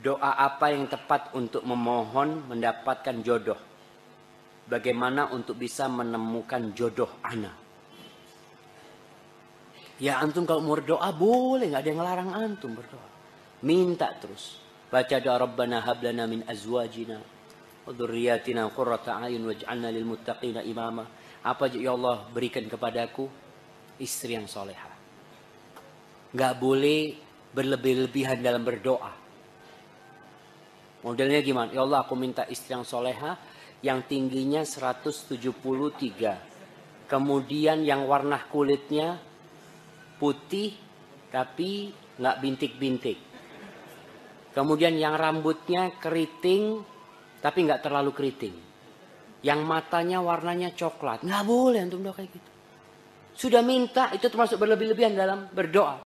Doa apa yang tepat untuk memohon mendapatkan jodoh? Bagaimana untuk bisa menemukan jodoh ana? Ya antum kalau mau berdoa boleh, nggak ada yang ngelarang antum berdoa. Minta terus. Baca doa Rabbana hablana min azwajina wa dzurriyyatina qurrata a'yun waj'alna lil muttaqina imama. Apa ya Allah berikan kepadaku istri yang soleha. Nggak boleh berlebih-lebihan dalam berdoa. Modelnya gimana? Ya Allah aku minta istri yang soleha yang tingginya 173. Kemudian yang warna kulitnya putih tapi nggak bintik-bintik. Kemudian yang rambutnya keriting tapi nggak terlalu keriting. Yang matanya warnanya coklat. Nggak boleh antum doa kayak gitu. Sudah minta itu termasuk berlebih-lebihan dalam berdoa.